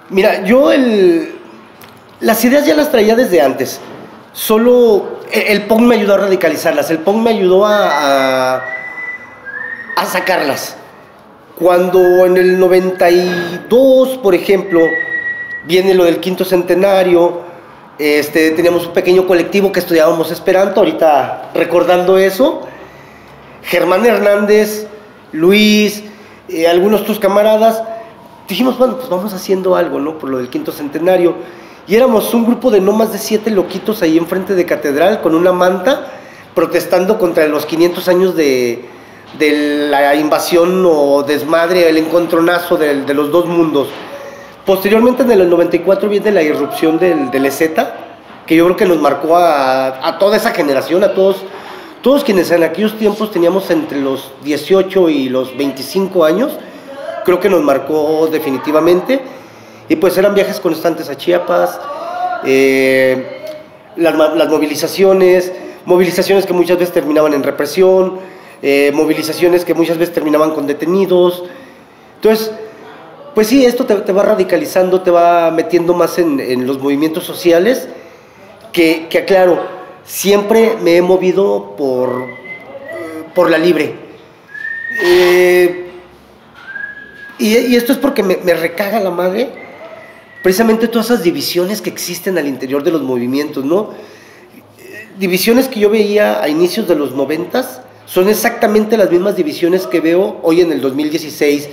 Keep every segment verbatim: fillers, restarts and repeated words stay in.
Mira, yo el, las ideas ya las traía desde antes. Solo el, el punk me ayudó a radicalizarlas. El punk me ayudó a, a, a sacarlas. Cuando en el noventa y dos, por ejemplo, viene lo del quinto centenario, este, teníamos un pequeño colectivo que estudiábamos Esperanto, ahorita recordando eso, Germán Hernández, Luis, eh, algunos de tus camaradas, dijimos, bueno, pues vamos haciendo algo, ¿no? Por lo del quinto centenario. Y éramos un grupo de no más de siete loquitos ahí enfrente de Catedral, con una manta, protestando contra los quinientos años de, de la invasión o desmadre, el encontronazo de, de los dos mundos. Posteriormente, en el noventa y cuatro, viene la irrupción del, del E Z, que yo creo que nos marcó a, a toda esa generación, a todos, todos quienes en aquellos tiempos teníamos entre los dieciocho y los veinticinco años, creo que nos marcó definitivamente. Y pues eran viajes constantes a Chiapas, eh, las, las movilizaciones, movilizaciones que muchas veces terminaban en represión, eh, movilizaciones que muchas veces terminaban con detenidos. Entonces, pues sí, esto te, te va radicalizando, te va metiendo más en, en los movimientos sociales, que, que aclaro, siempre me he movido por, por la libre. Eh, y, y esto es porque me, me recaga la madre, precisamente todas esas divisiones que existen al interior de los movimientos, ¿no? Divisiones que yo veía a inicios de los noventas, son exactamente las mismas divisiones que veo hoy en el dos mil dieciséis.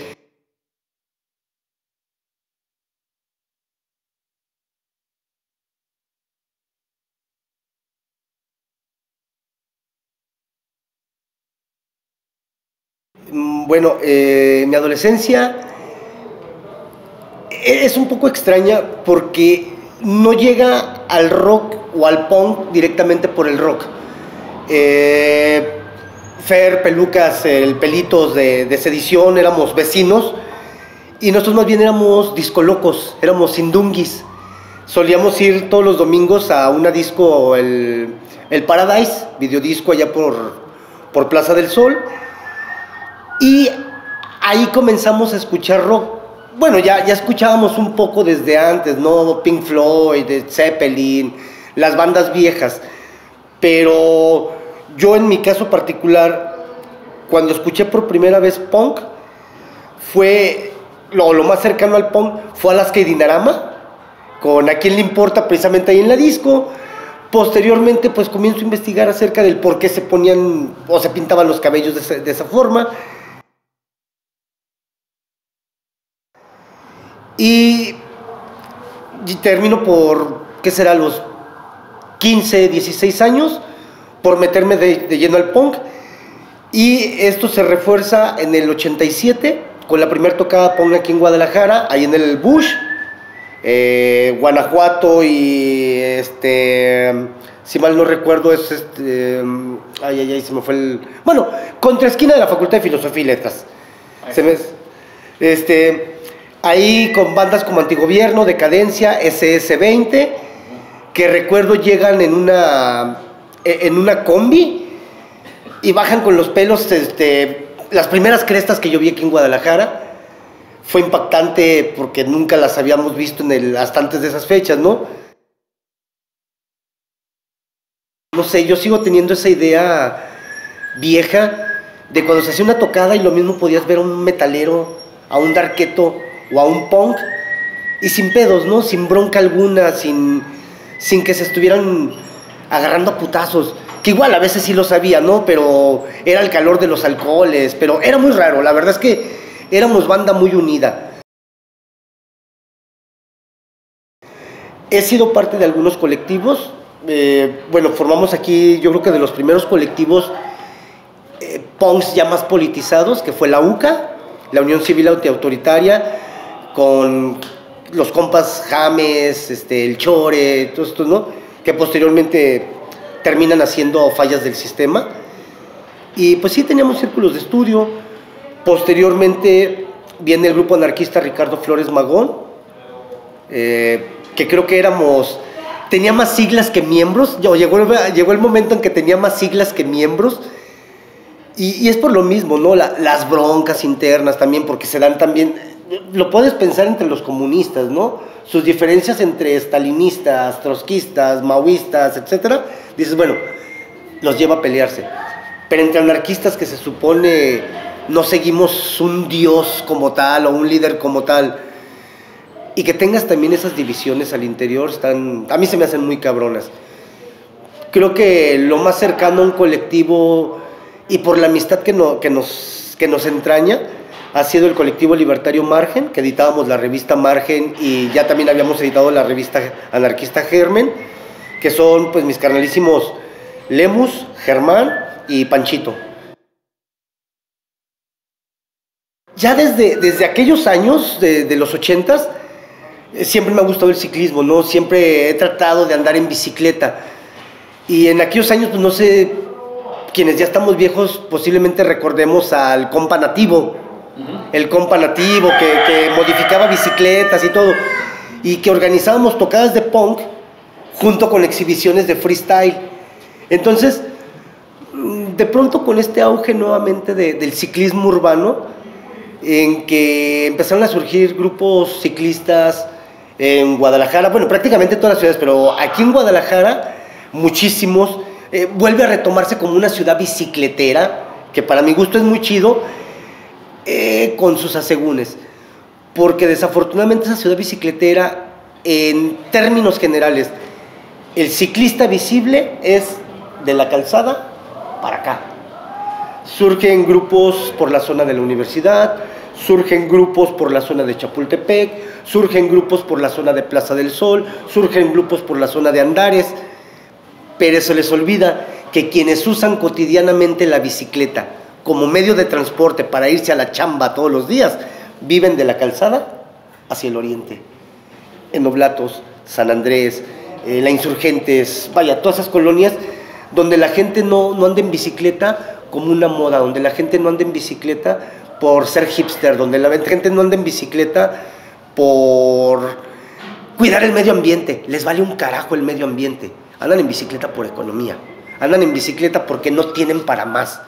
Bueno, eh, mi adolescencia es un poco extraña porque no llega al rock o al punk directamente por el rock. Eh, Fer, Pelucas, el Pelitos de, de Sedición, éramos vecinos y nosotros más bien éramos discolocos, éramos sindunguis. Solíamos ir todos los domingos a una disco, el, el Paradise, videodisco allá por, por Plaza del Sol. Y ahí comenzamos a escuchar rock. Bueno, ya, ya escuchábamos un poco desde antes, ¿no? Pink Floyd, Zeppelin, las bandas viejas. Pero yo en mi caso particular, cuando escuché por primera vez punk, fue lo, lo más cercano al punk, fue Alaska y Dinarama, con A Quién Le Importa, precisamente ahí en la disco. Posteriormente, pues comienzo a investigar acerca del por qué se ponían o se pintaban los cabellos de esa, de esa forma. Y, y termino por, ¿qué será? Los quince, dieciséis años, por meterme de, de lleno al punk. Y esto se refuerza en el ochenta y siete, con la primera tocada punk aquí en Guadalajara, ahí en el Bush, eh, Guanajuato y, este, si mal no recuerdo, es este, ay, ay, ay, se me fue el... Bueno, contra esquina de la Facultad de Filosofía y Letras. Se me, este... Ahí con bandas como Antigobierno, Decadencia, ese ese veinte, que recuerdo llegan en una, en una combi y bajan con los pelos, este, las primeras crestas que yo vi aquí en Guadalajara. Fue impactante porque nunca las habíamos visto en el, hasta antes de esas fechas, ¿no? No sé, yo sigo teniendo esa idea vieja de cuando se hacía una tocada y lo mismo podías ver a un metalero, a un darketo o a un punk, y sin pedos, ¿no? Sin bronca alguna, sin, sin que se estuvieran agarrando a putazos, que igual a veces sí lo sabía, ¿no? Pero era el calor de los alcoholes, pero era muy raro, la verdad es que éramos banda muy unida. He sido parte de algunos colectivos, eh, bueno, formamos aquí, yo creo que de los primeros colectivos eh, punks ya más politizados, que fue la U C A, la Unión Civil Antiautoritaria, con los compas James, este, el Chore, todo esto, ¿no? Que posteriormente terminan haciendo fallas del sistema. Y pues sí, teníamos círculos de estudio. Posteriormente viene el grupo anarquista Ricardo Flores Magón, eh, que creo que éramos, tenía más siglas que miembros. Llegó, llegó el momento en que tenía más siglas que miembros. Y, y es por lo mismo, ¿no? La, las broncas internas también, porque se dan también lo puedes pensar entre los comunistas, ¿no? Sus diferencias entre stalinistas, trotskistas, maoístas, etcétera, dices, bueno, los lleva a pelearse. Pero entre anarquistas que se supone no seguimos un dios como tal o un líder como tal, y que tengas también esas divisiones al interior, están, a mí se me hacen muy cabronas. Creo que lo más cercano a un colectivo, y por la amistad que, no, que, nos, que nos entraña, ha sido el colectivo libertario Margen, que editábamos la revista Margen y ya también habíamos editado la revista anarquista Germen, que son pues mis carnalísimos Lemus, Germán y Panchito. Ya desde, desde aquellos años, de, de los ochentas, siempre me ha gustado el ciclismo, ¿no? Siempre he tratado de andar en bicicleta. Y en aquellos años, pues no sé, quienes ya estamos viejos, posiblemente recordemos al compa Nativo, el compa Nativo que, que modificaba bicicletas y todo, y que organizábamos tocadas de punk junto con exhibiciones de freestyle. Entonces, de pronto con este auge nuevamente de, del ciclismo urbano, en que empezaron a surgir grupos ciclistas en Guadalajara, bueno, prácticamente todas las ciudades, pero aquí en Guadalajara, muchísimos, eh, vuelve a retomarse como una ciudad bicicletera, que para mi gusto es muy chido, Eh, con sus asegúnes, porque desafortunadamente esa ciudad bicicletera, en términos generales, el ciclista visible es de la calzada para acá. Surgen grupos por la zona de la universidad, surgen grupos por la zona de Chapultepec, surgen grupos por la zona de Plaza del Sol, surgen grupos por la zona de Andares, pero se les olvida que quienes usan cotidianamente la bicicleta como medio de transporte para irse a la chamba todos los días, viven de la calzada hacia el oriente. En Oblatos, San Andrés, eh, La Insurgentes, vaya, todas esas colonias donde la gente no, no anda en bicicleta como una moda, donde la gente no anda en bicicleta por ser hipster, donde la gente no anda en bicicleta por cuidar el medio ambiente, les vale un carajo el medio ambiente, andan en bicicleta por economía, andan en bicicleta porque no tienen para más.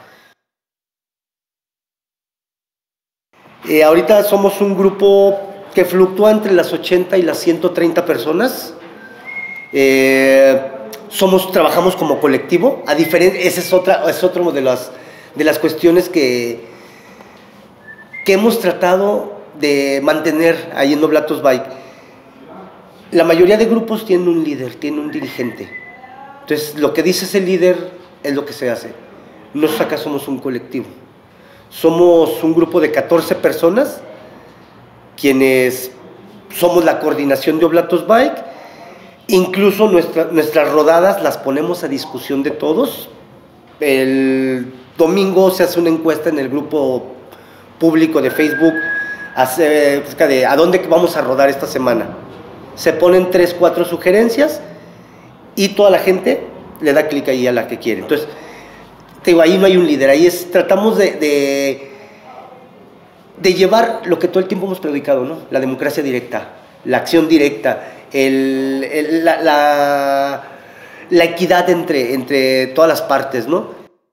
Eh, ahorita somos un grupo que fluctúa entre las ochenta y las ciento treinta personas. Eh, somos, trabajamos como colectivo. A diferencia, esa es otra, es otra de las, de las cuestiones que, que hemos tratado de mantener ahí en Oblatos Bike. La mayoría de grupos tienen un líder, tienen un dirigente. Entonces, lo que dice ese líder es lo que se hace. Nosotros acá somos un colectivo. Somos un grupo de catorce personas, quienes somos la coordinación de Oblatos Bike. Incluso nuestra, nuestras rodadas las ponemos a discusión de todos. El domingo se hace una encuesta en el grupo público de Facebook acerca de a dónde vamos a rodar esta semana. Se ponen tres, cuatro sugerencias y toda la gente le da clic ahí a la que quiere. Entonces, te digo, ahí no hay un líder, ahí es, tratamos de, de, de llevar lo que todo el tiempo hemos predicado, ¿no? La democracia directa, la acción directa, el, el, la, la, la equidad entre, entre todas las partes, ¿no?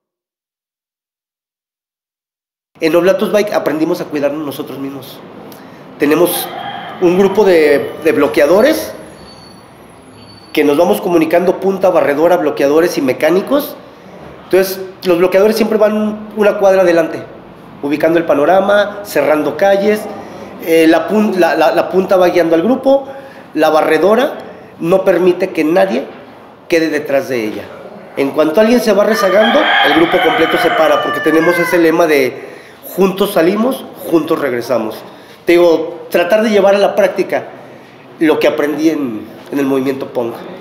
En Oblatos Bike aprendimos a cuidarnos nosotros mismos. Tenemos un grupo de, de bloqueadores que nos vamos comunicando punta, barredora, bloqueadores y mecánicos. Entonces, los bloqueadores siempre van una cuadra adelante, ubicando el panorama, cerrando calles, eh, la, pun la, la, la punta va guiando al grupo, la barredora no permite que nadie quede detrás de ella. En cuanto alguien se va rezagando, el grupo completo se para, porque tenemos ese lema de juntos salimos, juntos regresamos. Te digo, tratar de llevar a la práctica lo que aprendí en, en el movimiento punk.